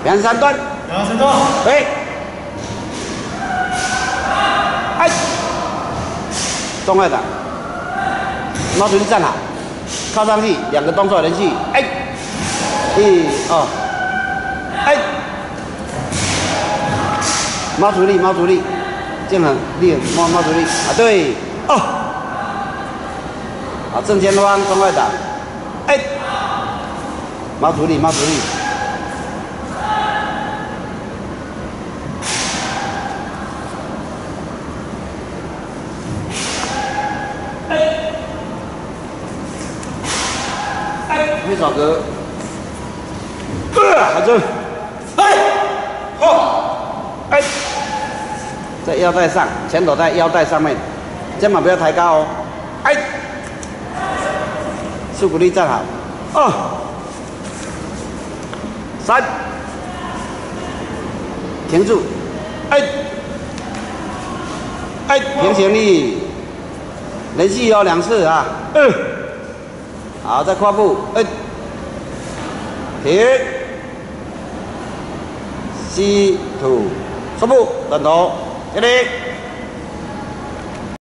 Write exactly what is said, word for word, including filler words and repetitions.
两三段， 两三段， 对，哎，中外档，猫主力站好，靠上去，两个动作连续，哎，一二，哎，猫主力，猫主力，剑很力，猫猫主力啊，对，哦，好，正前方中外档，哎，猫主力，猫主力。 会找个，呃，好正，哎，好，哎，在腰带上，拳头在腰带上面，肩膀不要抬高哦，哎，腹股力站好，二，三，停住，哎，哎，平行力，连续哦两次啊，二。 好，再跨步，哎，停，吸吐，收步，转头，这里。